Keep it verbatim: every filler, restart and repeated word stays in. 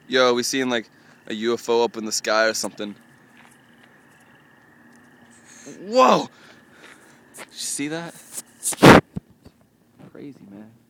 Yo, we seen like a U F O up in the sky or something. Whoa! Did you see that? Crazy, man.